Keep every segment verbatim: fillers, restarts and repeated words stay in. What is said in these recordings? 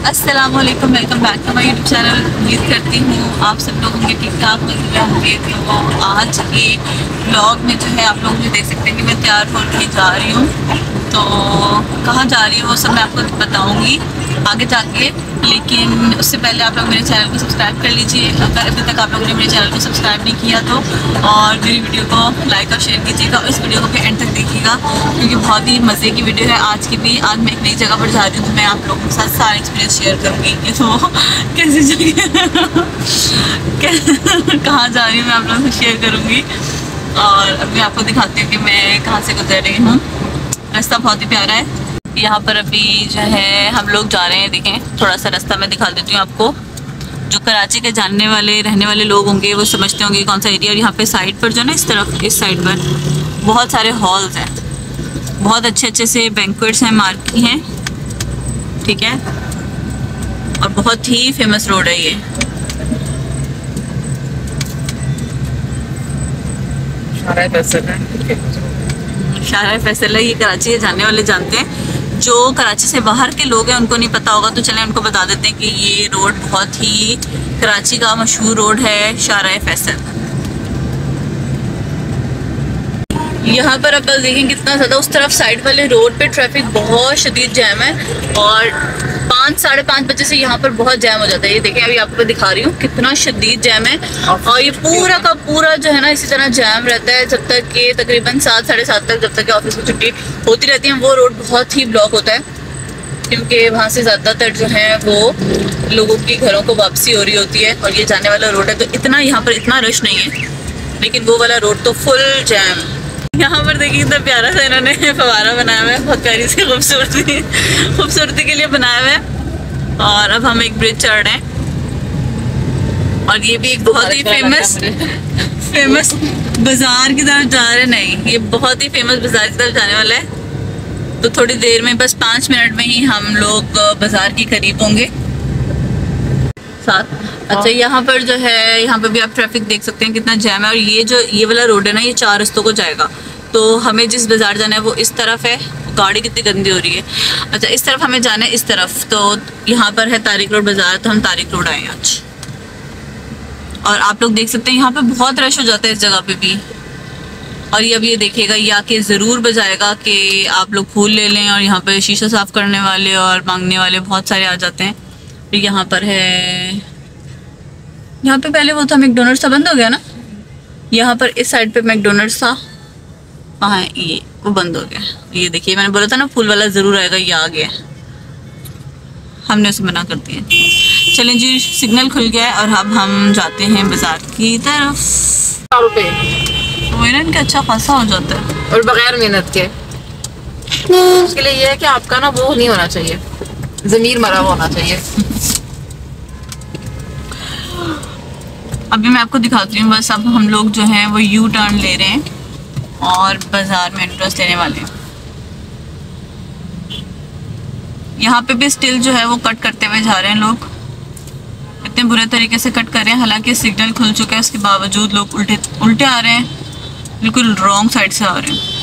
अस्सलाम वालेकुम, welcome back to my YouTube channel. उम्मीद करती हूँ आप सब लोग होंगे ठीक ठाक लग रहे होंगे। तो आज के ब्लॉग में जो है आप लोग मुझे देख सकते हैं कि मैं तैयार होकर जा रही हूँ। तो कहाँ जा रही हूँ वो सब मैं आपको बताऊँगी आगे जाके, लेकिन उससे पहले आप लोग मेरे चैनल को सब्सक्राइब कर लीजिए अगर अभी तक आप लोगों ने मेरे चैनल को सब्सक्राइब नहीं किया तो, और मेरी वीडियो को लाइक और शेयर कीजिएगा और इस वीडियो को भी एंड तक देखिएगा क्योंकि बहुत ही मज़े की वीडियो है आज की भी। आज मैं एक नई जगह पर जा रही हूँ तो मैं आप लोगों के साथ सारा एक्सपीरियंस शेयर करूँगी। ये तो कैसी जगह कहाँ जा रही हूँ मैं आप लोगों से शेयर करूँगी। और अभी आपको दिखाती हूँ कि मैं कहाँ से गुजर रही हूँ। रास्ता बहुत ही प्यारा है। यहाँ पर अभी जो है हम लोग जा रहे हैं, देखें थोड़ा सा रास्ता मैं दिखा देती हूँ आपको। जो कराची के जानने वाले रहने वाले लोग होंगे वो समझते होंगे कौन सा एरिया। और यहाँ पे साइड पर जो ना इस तरफ इस साइड पर बहुत सारे हॉल्स हैं, बहुत अच्छे अच्छे से बैंक्वेट्स हैं, मार्की हैं, ठीक है। और बहुत ही फेमस रोड है ये। शारा फैसल है, शारा फैसल है, ये कराची के जानने वाले जानते हैं। जो कराची से बाहर के लोग हैं उनको नहीं पता होगा तो चलें उनको बता देते हैं कि ये रोड बहुत ही कराची का मशहूर रोड है, शारा फैसल। यहाँ पर अब बस देखें कितना ज़्यादा उस तरफ साइड वाले रोड पे ट्रैफिक बहुत शदीद जैम है और पाँच साढ़े पाँच बजे से यहाँ पर बहुत जैम हो जाता है। ये देखें अभी आपको दिखा रही हूँ कितना शदीद जैम है। और ये पूरा का पूरा जो है ना इसी तरह जैम रहता है जब तक कि तकरीबन सात साढ़े सात तक, जब तक कि ऑफिस की छुट्टी होती रहती है। वो रोड बहुत ही ब्लॉक होता है क्योंकि वहाँ से ज़्यादातर जो है वो लोगों की घरों को वापसी हो रही होती है और ये जाने वाला रोड है तो इतना यहाँ पर इतना रश नहीं है, लेकिन वो वाला रोड तो फुल जैम। यहाँ पर देखिए इतना प्यारा सा इन्होंने फवारा बनाया हुआ है, बहुत प्यारी सी खूबसूरती खूबसूरती के लिए बनाया हुआ है। और अब हम एक ब्रिज चढ़ रहे हैं और ये भी एक बहुत ही फेमस फेमस बाजार की तरफ जा रहे हैं। नहीं, ये बहुत ही फेमस बाजार की तरफ जाने वाला है। तो थोड़ी देर में, बस पाँच मिनट में ही हम लोग बाजार के करीब होंगे साथ। अच्छा, यहाँ पर जो है यहाँ पे भी आप ट्रैफिक देख सकते हैं कितना जैम है। और ये जो ये वाला रोड है ना ये चार रस्तों को जाएगा। तो हमें जिस बाज़ार जाना है वो इस तरफ है। गाड़ी कितनी गंदी हो रही है। अच्छा, इस तरफ हमें जाना है, इस तरफ। तो यहाँ पर है तारिक रोड बाज़ार, तो हम तारिक रोड आए आज। और आप लोग देख सकते हैं यहाँ पे बहुत रश हो जाता है इस जगह पे भी। और ये अब ये देखिएगा, ये आके ज़रूर बजाएगा कि आप लोग फूल ले लें। और यहाँ पर शीशा साफ़ करने वाले और मांगने वाले बहुत सारे आ जाते हैं। यहाँ पर है, यहाँ पे पहले वो था मैकडोनल्ड्स था, बंद हो गया ना। यहाँ पर इस साइड पे मैकडोनल्ड्स था, हाँ ये वो बंद हो गया। ये देखिए मैंने बोला था ना फूल वाला ज़रूर आएगा, ये आ गया, हमने उसे मना कर दिया। चलें जी, सिग्नल खुल गया है और अब हम जाते हैं बाजार की तरफ। वो ना इनका अच्छा खासा हो जाता है और बगैर मेहनत के। उसके लिए ये है कि आपका ना वो नहीं होना चाहिए, ज़मीर मरा होना चाहिए। अभी मैं आपको दिखाती हूँ। बस अब हम लोग जो हैं वो यू टर्न ले रहे हैं और बाज़ार में एंट्रेंस लेने वाले हैं। यहाँ पे भी स्टिल जो है वो कट करते हुए जा रहे हैं लोग, इतने बुरे तरीके से कट कर रहे हैं। हालांकि सिग्नल खुल चुका है उसके बावजूद लोग उल्टे उल्टे आ रहे हैं, बिल्कुल रॉन्ग साइड से आ रहे हैं।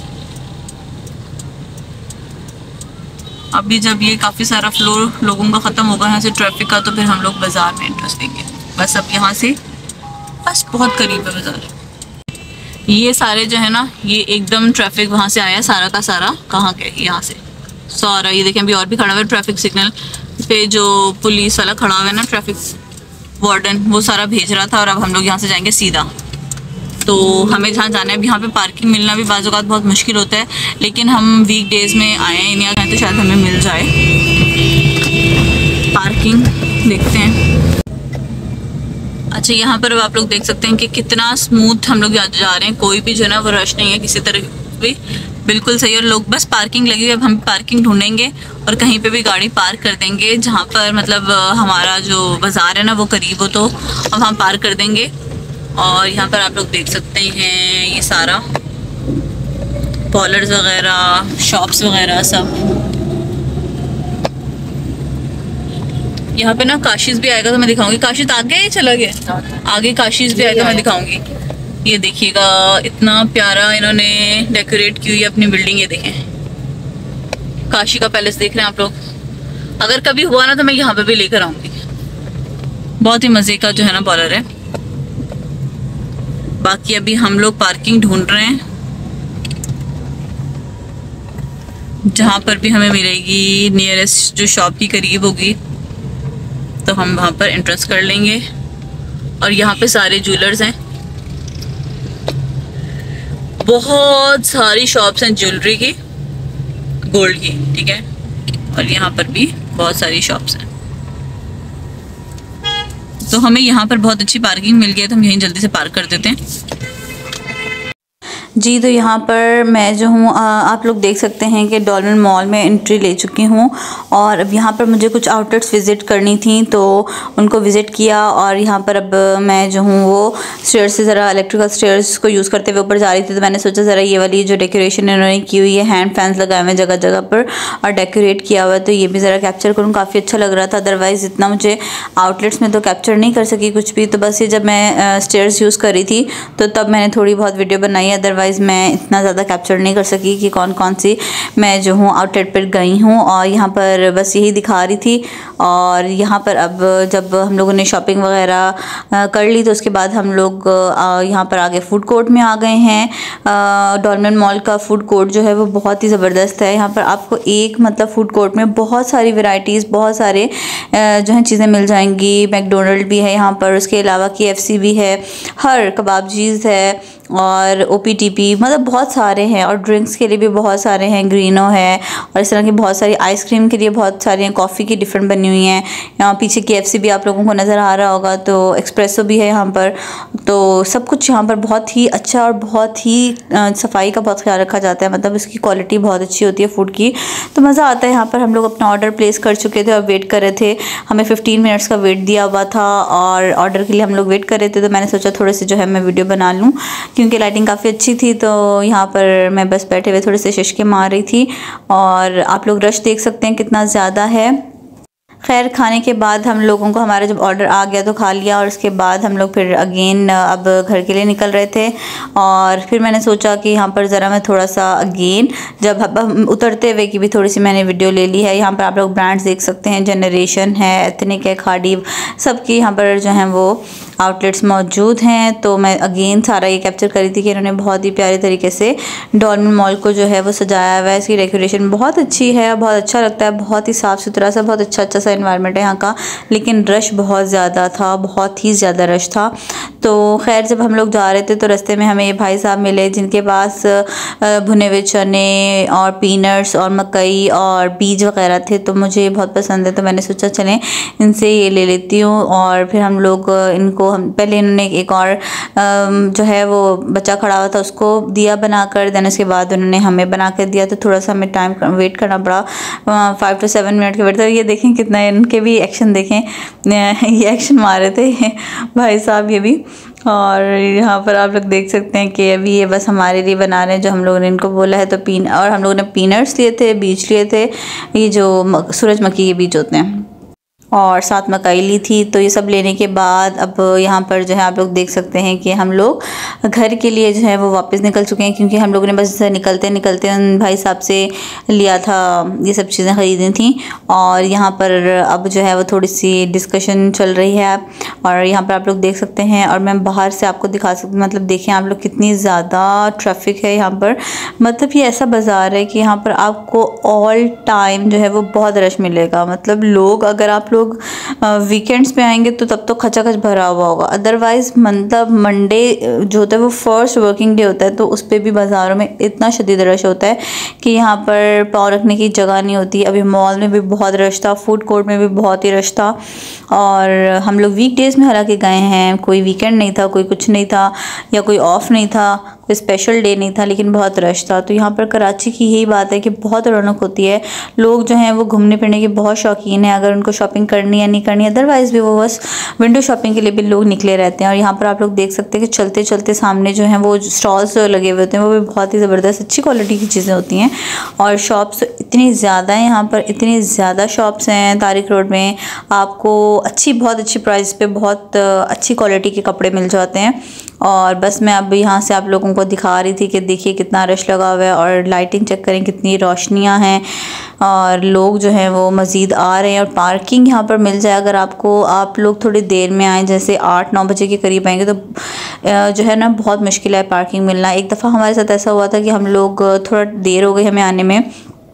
अभी जब ये काफ़ी सारा फ्लो लोगों का ख़त्म होगा यहाँ से ट्रैफिक का, तो फिर हम लोग बाज़ार में एंट्रेंस देंगे। बस अब यहाँ से बस बहुत करीब है बाज़ार। ये सारे जो है ना ये एकदम ट्रैफिक वहाँ से आया सारा का सारा, कहाँ के यहाँ से सारा। ये देखें अभी और भी खड़ा हुआ है ट्रैफिक सिग्नल पे, जो पुलिस वाला खड़ा हुआ है ना ट्रैफिक वार्डन, वो सारा भेज रहा था। और अब हम लोग यहाँ से जाएंगे सीधा। तो हमें जहाँ जाना है, यहाँ पे पार्किंग मिलना भी बाज़ औक़ात बहुत मुश्किल होता है, लेकिन हम वीक डेज़ में आए हैं इंडिया जाए तो शायद हमें मिल जाए पार्किंग। देखते हैं। अच्छा, यहाँ पर आप लोग देख सकते हैं कि कितना स्मूथ हम लोग जा रहे हैं, कोई भी जो है ना वो रश नहीं है किसी तरह भी, बिल्कुल सही। और लोग बस पार्किंग लगी हुई है, अब हम पार्किंग ढूंढेंगे और कहीं पे भी गाड़ी पार्क कर देंगे जहाँ पर मतलब हमारा जो बाज़ार है ना वो करीब हो, तो अब हम पार्क कर देंगे। और यहाँ पर आप लोग देख सकते हैं ये सारा पॉलर्स वगैरह, शॉप्स वगैरह सब। यहाँ पे ना काशिश भी आएगा तो मैं दिखाऊंगी। काशिश आगे ही चला गया, आगे काशिश भी आएगा मैं दिखाऊंगी। ये देखिएगा इतना प्यारा इन्होंने डेकोरेट की हुई है अपनी बिल्डिंग। ये देखें काशी का पैलेस देख रहे हैं आप लोग, अगर कभी हुआ ना तो मैं यहाँ पे भी लेकर आऊंगी। बहुत ही मजे का जो है ना पार्लर है। बाकी अभी हम लोग पार्किंग ढूंढ रहे हैं जहाँ पर भी हमें मिलेगी नियरेस्ट, जो शॉप की करीब होगी, तो हम वहाँ पर एंट्रेंस कर लेंगे। और यहाँ पे सारे ज्वेलर्स हैं, बहुत सारी शॉप्स हैं ज्वेलरी की, गोल्ड की, ठीक है। और यहाँ पर भी बहुत सारी शॉप्स हैं, तो हमें यहाँ पर बहुत अच्छी पार्किंग मिल गई है, तो हम यहीं जल्दी से पार्क कर देते हैं। जी, तो यहाँ पर मैं जो हूँ, आप लोग देख सकते हैं कि डॉल्मेन मॉल में एंट्री ले चुकी हूँ। और अब यहाँ पर मुझे कुछ आउटलेट्स विज़िट करनी थी, तो उनको विज़िट किया। और यहाँ पर अब मैं जो हूँ वो स्टेयर्स से ज़रा इलेक्ट्रिकल स्टेयर्स को यूज़ करते हुए ऊपर जा रही थी, तो मैंने सोचा ज़रा ये वाली जो डेकोरेशन इन्होंने की हुई है, हैंड फैंस लगाए हुए हैं जगह जगह पर और डेकोरेट किया हुआ है, तो ये भी ज़रा कैप्चर करूँ। काफ़ी अच्छा लग रहा था। अदरवाइज़ इतना मुझे आउटलेट्स में तो कैप्चर नहीं कर सकी कुछ भी। तो बस ये जब मैं स्टेयर्स यूज़ कर रही थी तो तब मैंने थोड़ी बहुत वीडियो बनाई। अदरवाइज़ मैं इतना ज़्यादा कैप्चर नहीं कर सकी कि कौन कौन सी मैं जो हूँ आउटलेट पर गई हूँ। और यहाँ पर बस यही दिखा रही थी। और यहाँ पर अब जब हम लोगों ने शॉपिंग वगैरह कर ली तो उसके बाद हम लोग यहाँ पर आगे फ़ूड कोर्ट में आ गए हैं। डॉल्मेन मॉल का फ़ूड कोर्ट जो है वो बहुत ही ज़बरदस्त है। यहाँ पर आपको एक मतलब फ़ूड कोर्ट में बहुत सारी वैरायटीज़, बहुत सारे जो है चीज़ें मिल जाएंगी। मैकडोनल्ड भी है यहाँ पर, उसके अलावा के एफ सी भी है, हर कबाबजीज़ है और ओ पी टी पी, मतलब बहुत सारे हैं। और ड्रिंक्स के लिए भी बहुत सारे हैं, ग्रीनो है और इस तरह की बहुत सारी, आइसक्रीम के लिए बहुत सारी हैं, कॉफ़ी की डिफरेंट बनी हुई हैं। यहाँ पीछे के एफ सी भी आप लोगों को नज़र आ रहा होगा, तो एक्सप्रेसो भी है यहाँ पर। तो सब कुछ यहाँ पर बहुत ही अच्छा और बहुत ही सफाई का बहुत ख्याल रखा जाता है, मतलब इसकी क्वालिटी बहुत अच्छी होती है फूड की, तो मज़ा आता है। यहाँ पर हम लोग अपना ऑर्डर प्लेस कर चुके थे और वेट कर रहे थे। हमें फिफ्टीन मिनट्स का वेट दिया हुआ था और ऑर्डर के लिए हम लोग वेट कर रहे थे। तो मैंने सोचा थोड़े से जो है मैं वीडियो बना लूँ, क्योंकि लाइटिंग काफ़ी अच्छी थी। तो यहाँ पर मैं बस बैठे हुए थोड़े से शिशके मार रही थी। और आप लोग रश देख सकते हैं कितना ज़्यादा है। खैर, खाने के बाद हम लोगों को हमारा जब ऑर्डर आ गया तो खा लिया। और उसके बाद हम लोग फिर अगेन अब घर के लिए निकल रहे थे। और फिर मैंने सोचा कि यहाँ पर ज़रा मैं थोड़ा सा अगेन जब हम उतरते हुए की भी थोड़ी सी मैंने वीडियो ले ली है। यहाँ पर आप लोग ब्रांड्स देख सकते हैं, जनरेशन है, एथनिक है, खाड़ी, सबकी यहाँ पर जो हैं वो आउटलेट्स मौजूद हैं। तो मैं अगेन सारा ये कैप्चर करी थी कि इन्होंने बहुत ही प्यारे तरीके से डॉल्मेन मॉल को जो है वो सजाया हुआ है। इसकी डेकोरेशन बहुत अच्छी है, बहुत अच्छा लगता है, बहुत ही साफ़ सुथरा सा, बहुत अच्छा अच्छा सा एनवायरनमेंट है यहाँ का। लेकिन रश बहुत ज़्यादा था, बहुत ही ज़्यादा रश था। तो खैर, जब हम लोग जा रहे थे तो रास्ते में हमें ये भाई साहब मिले जिनके पास भुने हुए चने और पीनट्स और मकई और बीज वगैरह थे। तो मुझे बहुत पसंद है, तो मैंने सोचा चलें इनसे ये ले लेती हूँ। और फिर हम लोग इनको हम पहले इन्होंने एक और जो है वो बच्चा खड़ा हुआ था उसको दिया बनाकर, देन उसके बाद उन्होंने हमें बना कर दिया। तो थोड़ा सा हमें टाइम वेट करना पड़ा, फाइव टू सेवन मिनट के वेट। तो ये देखें कितना, इनके भी एक्शन देखें, ये एक्शन मार रहे थे भाई साहब ये भी। और यहाँ पर आप लोग देख सकते हैं कि अभी ये बस हमारे लिए बना रहे हैं जो हम लोगों ने इनको बोला है। तो पीन और हम लोगों ने पीनट्स लिए थे, बीज लिए थे, ये जो सूरजमुखी के बीज होते हैं, और साथ मकई ली थी। तो ये सब लेने के बाद अब यहाँ पर जो है आप लोग देख सकते हैं कि हम लोग घर के लिए जो है वो वापस निकल चुके हैं, क्योंकि हम लोगों ने बस निकलते निकलते उन भाई साहब से लिया था, ये सब चीज़ें ख़रीदी थी। और यहाँ पर अब जो है वो थोड़ी सी डिस्कशन चल रही है। और यहाँ पर आप लोग देख सकते हैं, और मैं बाहर से आपको दिखा सकती हूँ, मतलब देखें आप लोग कितनी ज़्यादा ट्रैफिक है यहाँ पर। मतलब ये ऐसा बाज़ार है कि यहाँ पर आपको ऑल टाइम जो है वो बहुत रश मिलेगा। मतलब लोग, अगर आप लोग वीकेंड्स पे आएंगे तो तब तो खचाखच भरा हुआ होगा। अदरवाइज़ मतलब मंडे जो होता है वो फर्स्ट वर्किंग डे होता है, तो उस पर भी बाज़ारों में इतना शदीद रश होता है कि यहाँ पर पाँव रखने की जगह नहीं होती। अभी मॉल में भी बहुत रश था, फूड कोर्ट में भी बहुत ही रश था। और हम लोग वीक डेज़ में हालांकि गए हैं, कोई वीकेंड नहीं था, कोई कुछ नहीं था, या कोई ऑफ नहीं था, कोई स्पेशल डे नहीं था, लेकिन बहुत रश था। तो यहाँ पर कराची की यही बात है कि बहुत रौनक होती है। लोग जो हैं वो घूमने फिरने के बहुत शौकीन हैं। अगर उनको शॉपिंग करनी है नहीं करनी, अदरवाइज़ भी वो बस विंडो शॉपिंग के लिए भी लोग निकले रहते हैं। और यहाँ पर आप लोग देख सकते हैं कि चलते चलते सामने जो है वो स्टॉल्स लगे हुए होते हैं, वो भी बहुत ही ज़बरदस्त अच्छी क्वालिटी की चीज़ें होती हैं। और शॉप्स इतनी ज़्यादा हैं यहाँ पर, इतनी ज़्यादा शॉप्स हैं तारिक रोड में, आपको अच्छी बहुत अच्छी प्राइस पे बहुत अच्छी क्वालिटी के कपड़े मिल जाते हैं। और बस मैं अब यहाँ से आप लोगों को दिखा रही थी कि देखिए कितना रश लगा हुआ है, और लाइटिंग चेक करें कितनी रोशनियाँ हैं, और लोग जो हैं वो मज़ीद आ रहे हैं। और पार्किंग यहाँ पर मिल जाए, अगर आपको आप लोग थोड़ी देर में आएँ, जैसे आठ नौ बजे के करीब आएंगे तो जो है ना बहुत मुश्किल है पार्किंग मिलना। एक दफ़ा हमारे साथ ऐसा हुआ था कि हम लोग थोड़ा देर हो गई हमें आने में,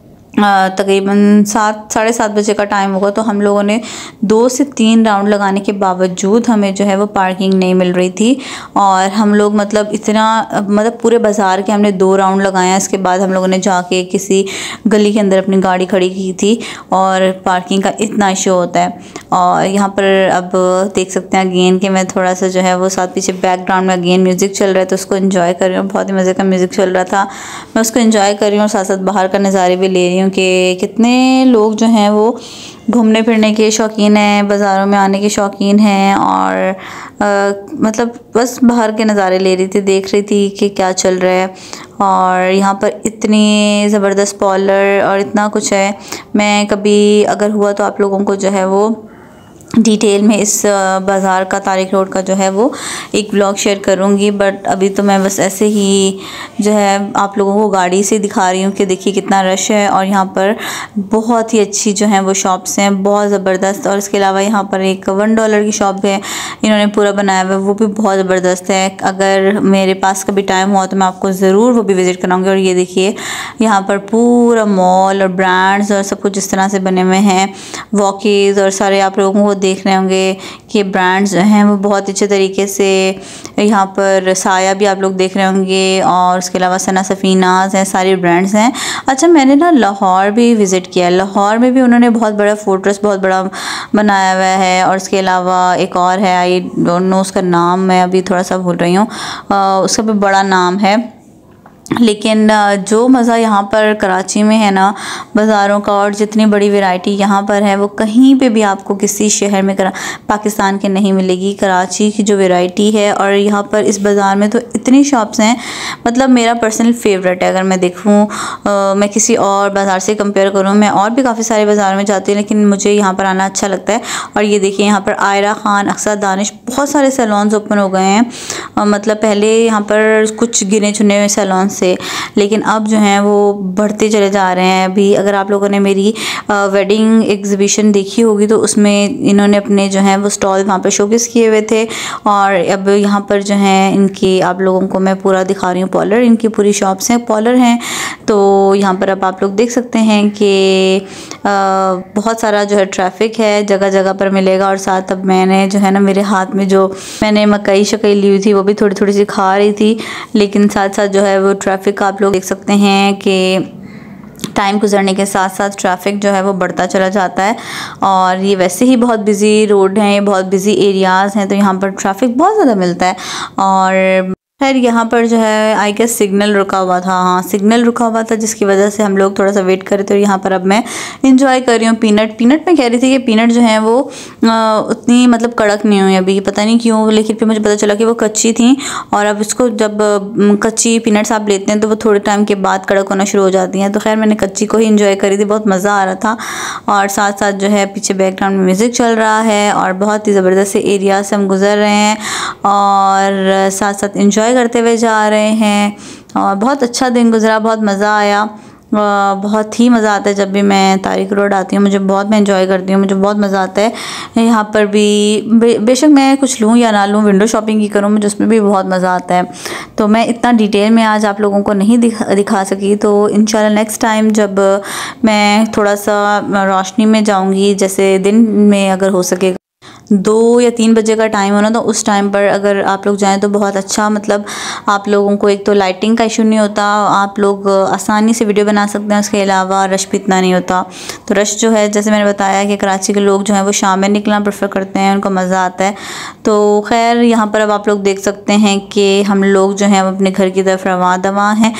तकरीबन सात साढ़े सात बजे का टाइम होगा, तो हम लोगों ने दो से तीन राउंड लगाने के बावजूद हमें जो है वो पार्किंग नहीं मिल रही थी। और हम लोग मतलब इतना मतलब पूरे बाज़ार के हमने दो राउंड लगाए, इसके बाद हम लोगों ने जाके किसी गली के अंदर अपनी गाड़ी खड़ी की थी, और पार्किंग का इतना इशू होता है। और यहाँ पर अब देख सकते हैं अगेन कि मैं थोड़ा सा जो है वो साथ पीछे बैकग्राउंड में अगेन म्यूज़िक चल रहा है, तो उसको एंजॉय कर रही हूँ। बहुत ही मज़े का म्यूज़िक चल रहा था, मैं उसको एंजॉय कर रही हूँ और साथ साथ बाहर का नज़ारे भी ले रही हूँ कि कितने लोग जो हैं वो घूमने फिरने के शौकीन हैं, बाज़ारों में आने के शौकीन हैं। और आ, मतलब बस बाहर के नज़ारे ले रही थी, देख रही थी कि क्या चल रहा है। और यहाँ पर इतनी ज़बरदस्त पॉलर और इतना कुछ है, मैं कभी अगर हुआ तो आप लोगों को जो है वो डिटेल में इस बाज़ार का, तारिक रोड का जो है वो एक ब्लॉग शेयर करूँगी। बट अभी तो मैं बस ऐसे ही जो है आप लोगों को गाड़ी से दिखा रही हूँ कि देखिए कितना रश है। और यहाँ पर बहुत ही अच्छी जो है वो शॉप्स हैं, बहुत ज़बरदस्त। और इसके अलावा यहाँ पर एक वन डॉलर की शॉप है, इन्होंने पूरा बनाया हुआ है, वो भी बहुत ज़बरदस्त है। अगर मेरे पास कभी टाइम हुआ तो मैं आपको ज़रूर वो भी विज़िट कराऊँगी। और ये देखिए यहाँ पर पूरा मॉल और ब्रांड्स और सब कुछ इस तरह से बने हुए हैं, वॉकीज़ और सारे आप लोगों को देख रहे होंगे कि ब्रांड्स जो हैं वो बहुत अच्छे तरीके से, यहाँ पर साया भी आप लोग देख रहे होंगे, और उसके अलावा सना सफ़ीनाज़ हैं, सारी ब्रांड्स हैं। अच्छा, मैंने ना लाहौर भी विज़िट किया, लाहौर में भी उन्होंने बहुत बड़ा फोर्ट्रेस बहुत बड़ा बनाया हुआ है। और उसके अलावा एक और है, आई डोंट नो उसका नाम, मैं अभी थोड़ा सा भूल रही हूँ, उसका भी बड़ा नाम है। लेकिन जो मज़ा यहाँ पर कराची में है ना बाज़ारों का, और जितनी बड़ी वैरायटी यहाँ पर है वो कहीं पे भी आपको किसी शहर में करा पाकिस्तान के नहीं मिलेगी। कराची की जो वैरायटी है, और यहाँ पर इस बाज़ार में तो इतनी शॉप्स हैं, मतलब मेरा पर्सनल फेवरेट है। अगर मैं देखूँ मैं किसी और बाज़ार से कंपेयर करूँ, मैं और भी काफ़ी सारे बाज़ार में जाती हूँ लेकिन मुझे यहाँ पर आना अच्छा लगता है। और ये देखिए यहाँ पर आयरा खान, अक्सर दानिश, बहुत सारे सैलून्स ओपन हो गए हैं। मतलब पहले यहाँ पर कुछ गिने चुने हुए सैलून्स से, लेकिन अब जो हैं वो बढ़ते चले जा रहे हैं। अभी अगर आप लोगों ने मेरी वेडिंग एग्जीबिशन देखी होगी तो उसमें इन्होंने अपने जो हैं वो स्टॉल वहाँ पर शोकेस किए हुए थे, और अब यहाँ पर जो हैं इनकी आप लोगों को मैं पूरा दिखा रही हूँ पॉलर, इनकी पूरी शॉप्स हैं, पॉलर हैं। तो यहाँ पर अब आप लोग देख सकते हैं कि बहुत सारा जो है ट्रैफिक है, जगह जगह पर मिलेगा। और साथ अब मैंने जो है ना मेरे हाथ में जो मैंने मकई शकई ली हुई थी वो भी थोड़ी थोड़ी सी खा रही थी, लेकिन साथ साथ जो है वो ट्रैफिक आप लोग देख सकते हैं कि टाइम गुजरने के साथ साथ ट्रैफिक जो है वो बढ़ता चला जाता है। और ये वैसे ही बहुत बिजी रोड हैं, बहुत बिजी एरियाज़ हैं, तो यहाँ पर ट्रैफिक बहुत ज़्यादा मिलता है। और खैर यहाँ पर जो है आई गेस सिग्नल रुका हुआ था, हाँ सिग्नल रुका हुआ था जिसकी वजह से हम लोग थोड़ा सा वेट करे। तो यहाँ पर अब मैं इंजॉय कर रही हूँ पीनट। पीनट मैं कह रही थी कि पीनट जो है वो आ, उतनी मतलब कड़क नहीं हुई अभी, पता नहीं क्यों, लेकिन फिर मुझे पता चला कि वो कच्ची थी। और अब इसको जब कच्ची पीनट्स आप लेते हैं तो वो थोड़े टाइम के बाद कड़क होना शुरू हो जाती हैं। तो खैर मैंने कच्ची को ही इंजॉय करी थी, बहुत मज़ा आ रहा था। और साथ साथ जो है पीछे बैकग्राउंड में म्यूज़िक चल रहा है, और बहुत ही ज़बरदस्त से एरिया से हम गुजर रहे हैं, और साथ साथ इंजॉय करते हुए जा रहे हैं। और बहुत अच्छा दिन गुजरा, बहुत मज़ा आया, बहुत ही मज़ा आता है जब भी मैं तारिक रोड आती हूँ। मुझे बहुत, मैं एंजॉय करती हूँ, मुझे बहुत मज़ा आता है यहाँ पर भी। बे, बेशक मैं कुछ लूँ या ना लूँ, विंडो शॉपिंग की करूँ, मुझे उसमें भी बहुत मज़ा आता है। तो मैं इतना डिटेल में आज आप लोगों को नहीं दिखा दिखा सकी, तो इंशाल्लाह नेक्स्ट टाइम जब मैं थोड़ा सा रोशनी में जाऊँगी, जैसे दिन में अगर हो सके दो या तीन बजे का टाइम हो ना, तो उस टाइम पर अगर आप लोग जाएं तो बहुत अच्छा, मतलब आप लोगों को एक तो लाइटिंग का इशू नहीं होता, आप लोग आसानी से वीडियो बना सकते हैं, उसके अलावा रश भी इतना नहीं होता। तो रश जो है, जैसे मैंने बताया कि कराची के लोग जो हैं वो शाम में निकलना प्रेफर करते हैं, उनको मज़ा आता है। तो खैर यहाँ पर अब आप लोग देख सकते हैं कि हम लोग जो हैं अपने घर की तरफ रवा दवा हैं,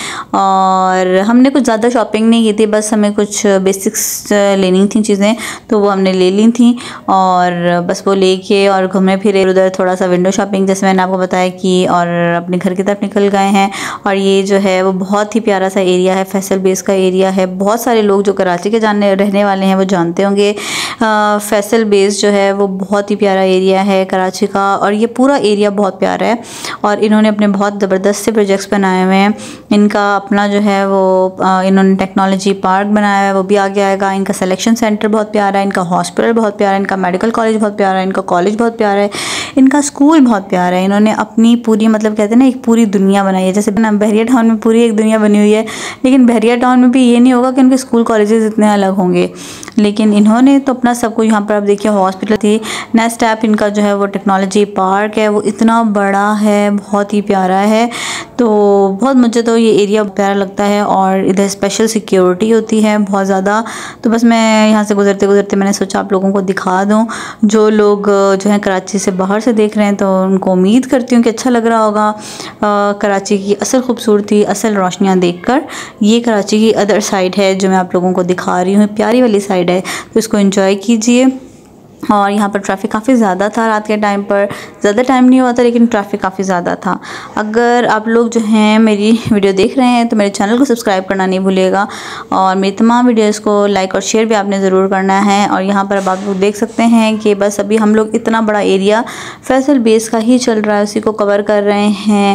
और हमने कुछ ज़्यादा शॉपिंग नहीं की थी, बस हमें कुछ बेसिक्स लेनी थी चीज़ें, तो वो हमने ले ली थी और बस वो लेके और घूमे फिरे उधर, थोड़ा सा विंडो शॉपिंग जैसे मैंने आपको बताया कि, और अपने घर की तरफ निकल गए हैं। और ये जो है वो बहुत ही प्यारा सा एरिया है, फैसल बेस का एरिया है। बहुत सारे लोग जो कराची के जानने रहने वाले हैं वो जानते होंगे फैसल बेस जो है वो बहुत ही प्यारा एरिया है कराची का, और ये पूरा एरिया बहुत प्यारा है। और इन्होंने अपने बहुत ज़बरदस्त से प्रोजेक्ट्स बनाए हुए हैं। इनका अपना जो है वो आ, इन्होंने टेक्नोलॉजी पार्क बनाया है, वो भी आगे आएगा। इनका सिलेक्शन सेंटर बहुत प्यारा है, इनका हॉस्पिटल बहुत प्यारा है, इनका मेडिकल कॉलेज बहुत प्यारा है, इनका कॉलेज बहुत प्यारा है, इनका स्कूल बहुत प्यारा है। इन्होंने अपनी पूरी, मतलब कहते हैं ना, एक पूरी दुनिया बनाई है। जैसे ना बहरिया टाउन में पूरी एक दुनिया बनी हुई है, लेकिन बहरिया टाउन में भी ये नहीं होगा कि उनके स्कूल कॉलेजेस इतने अलग होंगे, लेकिन इन्होंने तो अपना सब कुछ, यहाँ पर आप देखिए हॉस्पिटल थी। नेक्स्ट ऐप इनका जो है वो टेक्नोलॉजी पार्क है, वो इतना बड़ा है, बहुत ही प्यारा है। तो बहुत मुझे तो ये एरिया प्यारा लगता है, और इधर स्पेशल सिक्योरिटी होती है बहुत ज़्यादा। तो बस मैं यहाँ से गुजरते गुजरते मैंने सोचा आप लोगों को दिखा दूँ। जो लोग जो है कराची से बाहर से देख रहे हैं तो उनको उम्मीद करती हूँ कि अच्छा लग रहा होगा कराची की असल खूबसूरती, असल रोशनियाँ देखकर। ये कराची की अदर साइड है जो मैं आप लोगों को दिखा रही हूँ, प्यारी वाली साइड है, तो इसको एंजॉय कीजिए। और यहाँ पर ट्रैफ़िक काफ़ी ज़्यादा था रात के टाइम पर, ज़्यादा टाइम नहीं हुआ था लेकिन ट्रैफ़िक काफ़ी ज़्यादा था। अगर आप लोग जो हैं मेरी वीडियो देख रहे हैं तो मेरे चैनल को सब्सक्राइब करना नहीं भूलिएगा, और मेरी तमाम वीडियोस को लाइक और शेयर भी आपने ज़रूर करना है। और यहाँ पर अब आप लोग देख सकते हैं कि बस अभी हम लोग इतना बड़ा एरिया फैसल बेस का ही चल रहा है, उसी को कवर कर रहे हैं।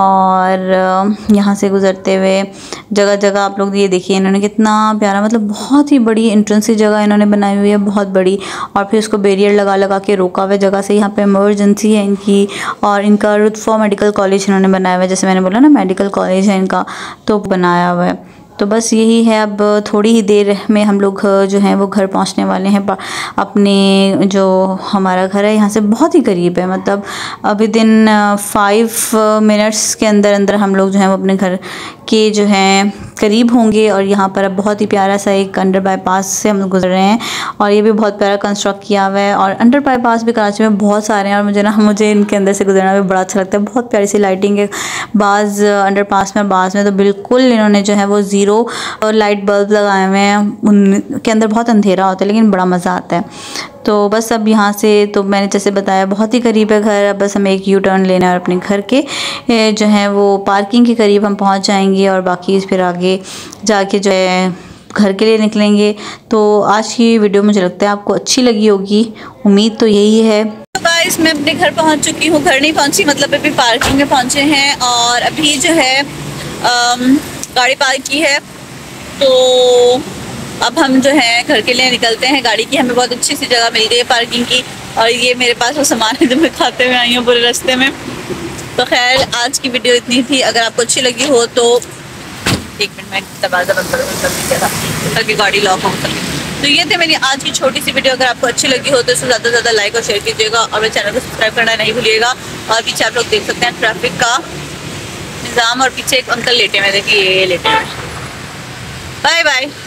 और यहाँ से गुज़रते हुए जगह जगह आप लोग ये देखिए, इन्होंने कितना प्यारा, मतलब बहुत ही बड़ी एंट्रेंस जगह इन्होंने बनाई हुई है, बहुत बड़ी। और फिर इसको बैरियर लगा लगा के रोका हुआ जगह से। यहाँ पे इमरजेंसी है इनकी, और इनका रुतफ़ा मेडिकल कॉलेज इन्होंने बनाया हुआ है, जैसे मैंने बोला ना मेडिकल कॉलेज है इनका, तो बनाया हुआ है। तो बस यही है, अब थोड़ी ही देर में हम लोग जो हैं वो घर पहुंचने वाले हैं। अपने जो हमारा घर है यहाँ से बहुत ही करीब है, मतलब अभी दिन फाइव मिनट्स के अंदर अंदर हम लोग जो हैं वो अपने घर के जो हैं करीब होंगे। और यहाँ पर अब बहुत ही प्यारा सा एक अंडर बाईपास से हम गुजर रहे हैं, और ये भी बहुत प्यारा कंस्ट्रक्ट किया हुआ है। और अंडर बाईपास भी कराची में बहुत सारे हैं, और मुझे ना मुझे इनके अंदर से गुजरना भी बड़ा अच्छा लगता है। बहुत प्यारी सी लाइटिंग है, बाज़ अंडर पास में, बाज़ में तो बिल्कुल इन्होंने जो है वो ज़ीरो लाइट बल्ब लगाए हुए हैं, उनके अंदर बहुत अंधेरा होता है लेकिन बड़ा मज़ा आता है। तो बस अब यहाँ से, तो मैंने जैसे बताया बहुत ही करीब है घर, अब बस हमें एक यू टर्न लेना है और अपने घर के जो है वो पार्किंग के करीब हम पहुँच जाएंगे, और बाकी फिर आगे जाके जो है घर के लिए निकलेंगे। तो आज की वीडियो मुझे लगता है आपको अच्छी लगी होगी, उम्मीद तो यही है। तो गाइस मैं अपने घर पहुँच चुकी हूँ, घर नहीं पहुँची मतलब अभी पार्किंग में पहुँचे हैं, और अभी जो है आम, गाड़ी पार्क की है। तो अब हम जो है घर के लिए निकलते हैं। गाड़ी की हमें बहुत अच्छी सी जगह मिल गई है पार्किंग की, और ये मेरे पास वो सामान है जो मैं खाते हुए आई हूँ पूरे रास्ते में। तो खैर आज की वीडियो इतनी थी, अगर आपको अच्छी लगी हो तो एक मिनट में दरवाज़ा बंद कर था ताकि गाड़ी लॉक हो सके। तो ये थे मेरी आज की छोटी सी वीडियो। अगर आपको अच्छी लगी हो तो इसे ज़्यादा से ज़्यादा लाइक और शेयर कीजिएगा, और मेरे चैनल को सब्सक्राइब करना नहीं भूलिएगा। और पीछे आप लोग देख सकते हैं ट्रैफिक का निज़ाम, और पीछे एक अंकल लेटे हुए, देखिए ये लेटे हुए। Bye bye.